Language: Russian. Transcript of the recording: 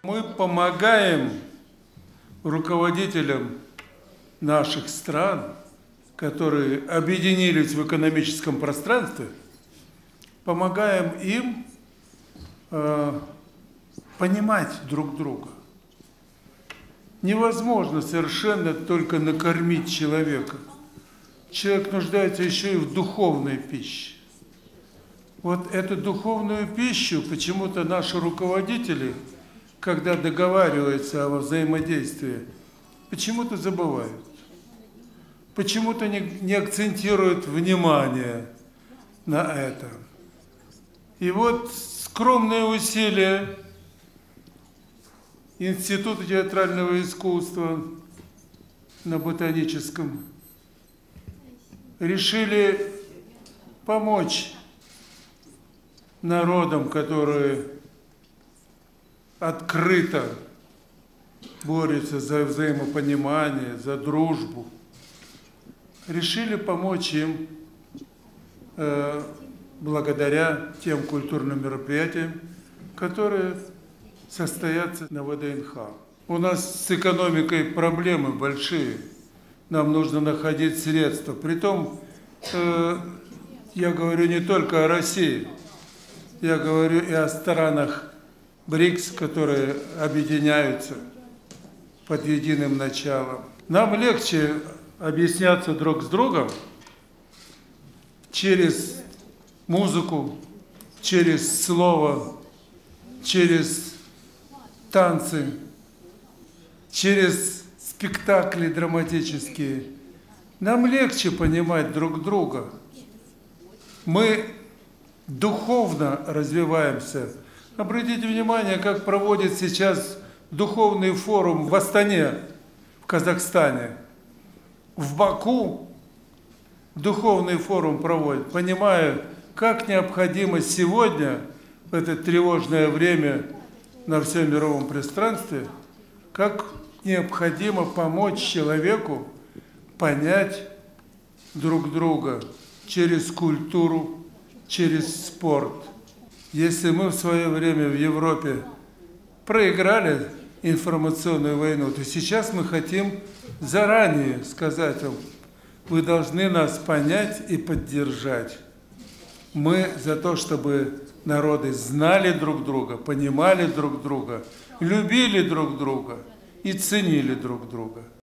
Мы помогаем руководителям наших стран, которые объединились в экономическом пространстве, помогаем им понимать друг друга. Невозможно совершенно только накормить человека. Человек нуждается еще и в духовной пище. Вот эту духовную пищу почему-то наши руководители, когда договариваются о взаимодействии, почему-то забывают. Почему-то не акцентируют внимание на это. И вот скромные усилия Института театрального искусства на Ботаническом решили помочь народам, которые открыто борются за взаимопонимание, за дружбу. Решили помочь им благодаря тем культурным мероприятиям, которые состоятся на ВДНХ. У нас с экономикой проблемы большие. Нам нужно находить средства. Притом, я говорю не только о России, я говорю и о странах БРИКС, которые объединяются под единым началом. Нам легче объясняться друг с другом через музыку, через слово, через танцы, через спектакли драматические. Нам легче понимать друг друга. Мы духовно развиваемся. Обратите внимание, как проводит сейчас духовный форум в Астане, в Казахстане. В Баку духовный форум проводит, понимая, как необходимо сегодня, в это тревожное время на всем мировом пространстве, как необходимо помочь человеку понять друг друга через культуру, через спорт. Если мы в свое время в Европе проиграли информационную войну, то сейчас мы хотим заранее сказать вам: вы должны нас понять и поддержать. Мы за то, чтобы народы знали друг друга, понимали друг друга, любили друг друга и ценили друг друга.